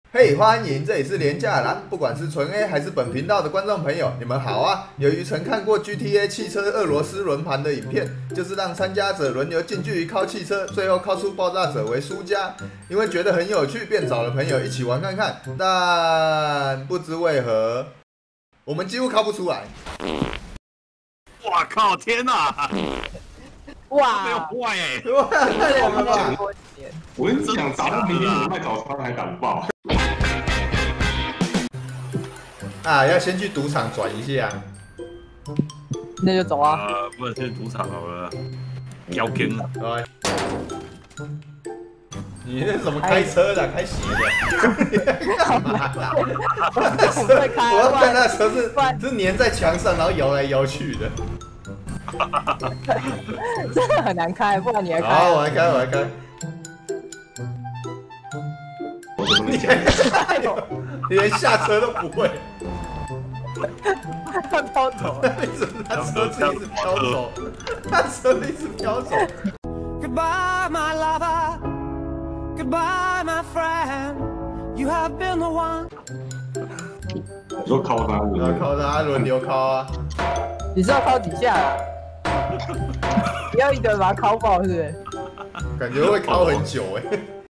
嘿，欢迎，这里是廉价蓝，不管是纯 A 还是本频道的观众朋友，你们好啊！由于曾看过 GTA 汽车俄罗斯轮盘的影片，就是让参加者轮流近距离靠汽车，最后靠出爆炸者为输家。因为觉得很有趣，便找了朋友一起玩看看，但不知为何，我们几乎靠不出来。 哇靠！天哪！ 哇， 没有坏哎！ 哇，太猛了吧！ 我跟你讲，打到明天我卖早餐还打不爆。 啊，要先去赌场转一下。 那就走啊！ 不能去赌场好了，妖精啊！ 来，你那怎么开车的？开斜的？干嘛啦？我要看那车是粘在墙上，然后摇来摇去的。 真的很难开，不然你来开。 好，我来开，我来开。你连下车都不会， 他飘走了。 为什么他车子一直飘走？他车一直飘走。 Goodbye, my lover. Goodbye, my friend. You have been the one. 你说靠他， 然后靠他轮流靠啊。 你是要靠几下啊？你要一个人把它敲爆，是不是？ 感觉会靠很久哎。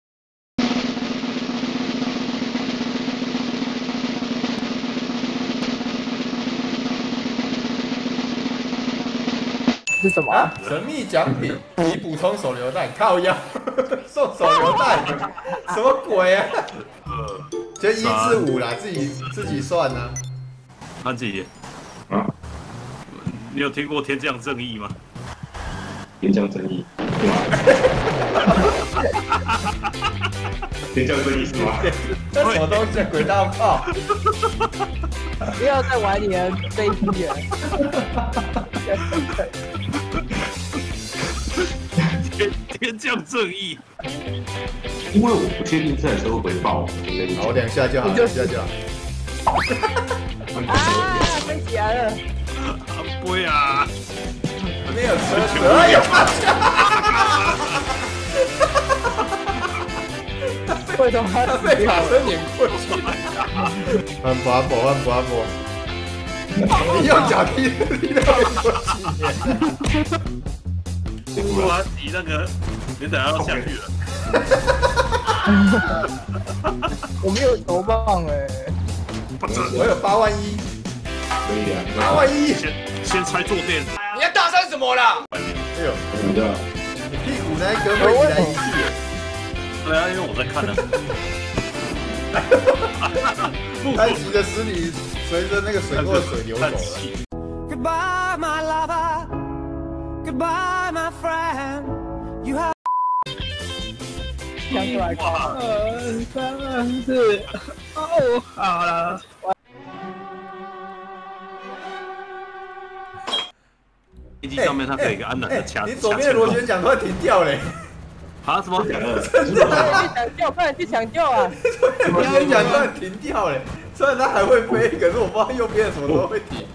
是什么啊？神秘奖品，你补充手榴弹，靠腰送手榴弹，什么鬼啊？就1至5啦，自己算啊。 安吉， 啊， 你有听过天降正义吗？ 天降正义，是吗？天降正义是吗？ 这什么东西？轨道炮？ 不要再玩你的飞机了。 天降正义， 因为我不确定这台车会不会爆，我跟你好， 讲。 2下就好，2下就好。 啊，飞起来了！ 不会啊！ 没有车子，哎呦！ 为什么他被卡车碾过去？换拔波，换拔波。你用脚踢到过去。 不然你那个，你等下要下去了。 我没有球棒哎。 我有8万1， 可以啊。 8万1。 先拆坐垫。 你要大声什么啦？ 哎呦， 真的。 你屁股那一根会移来移去。 对啊，因为我在看呢。 埃及的尸体随着那个水库的水流走了。 Goodbye, my lover. Goodbye, my friend. You have. 想出来靠。 3、4，哦，好了。 飞机上面它可以有一个安南的卡。 你左边的螺旋桨突然停掉嘞！ 啊什么？ 快点去抢救啊！ 螺旋桨突然停掉嘞！虽然它还会飞，可是我不知道右边的什么时候会停。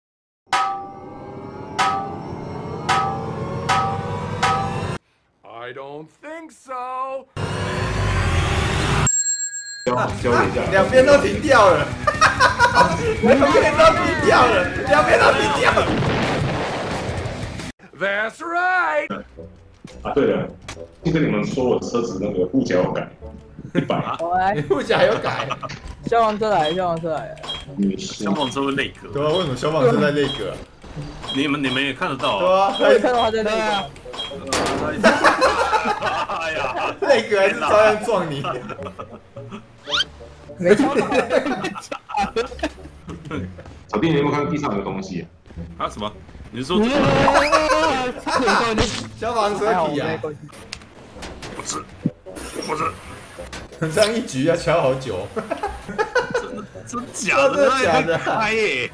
I don't think so. 交流一下。 两边都停掉了，两边都停掉了，两边都停掉了。 That's right. 啊，对了，就跟你们说，我车子那个护脚有改100。 我来你，护甲有改？ 消防车来，消防车来了。 消防车会内格。 对啊，为什么消防车在那个？ 你们也看得到对啊？ 啊， 我也看到他在那个。 哎呀， 那个还是照样撞你。 没敲到。 小弟，你有没有看到地上有东西？ 啊什么？你是说？ 消防车体啊！ 不是， 这样一局要敲好久。 真假的？ 真的假的开耶！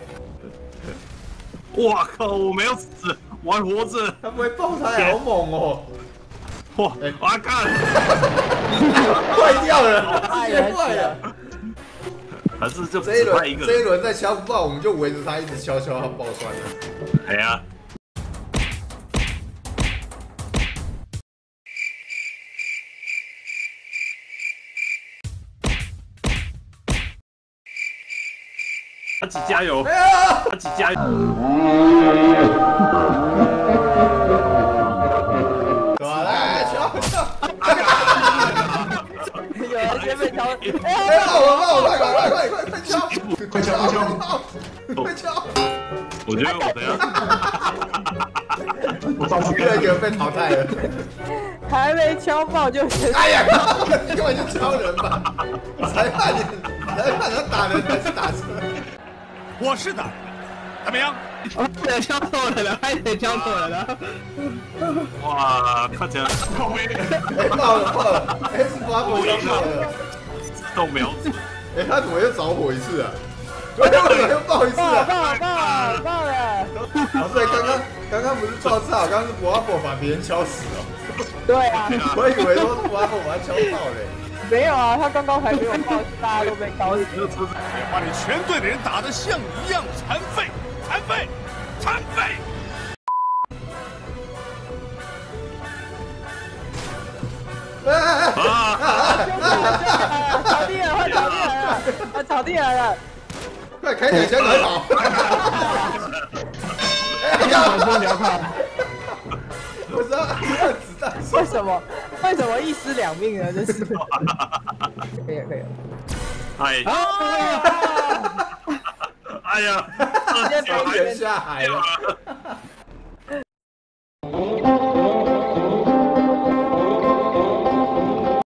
哇靠！我没有死，我还活着。 他不会爆胎，好猛哦！ 哇！我干！ 坏掉了，直接坏了。 还是就这一只派一个人？ 轮再敲不爆，我们就围着他一直敲，他爆酸了。 哎呀！ 阿吉加油！ 哎呀！ 阿吉加油！ 走啊，来敲！ 有人先被敲， 哎，我，快敲！ 快敲！ 快敲！ 我觉得我等下， 我上次一个一个被淘汰了。 还没敲爆就先。 哎呀，你根本就敲人吧！裁判他打人还是打车？ 我是打人，怎么样？ 得敲错人了，还得敲错人了。 哇，看起来哎，爆了！哎，是抓火枪爆了。 自动瞄准， 哎，他怎么又着火一次啊？为什么又爆一次啊？ 爆了！ 哦，所以刚刚不是爆炸，刚刚是博阿伯把别人敲死哦。 对啊， 我以为说博阿伯把他敲爆嘞。 没有啊，他刚刚还没有爆，大家都被搞死。 也把你全队的人打得像你一样残废！ 草地了，换草地来了，草地来了。 快开2枪快跑！哎呀，我聊跑！我知道子弹。 为什么一尸两命呢？真是。可以。 哎，哎呀， 直接被人下海了。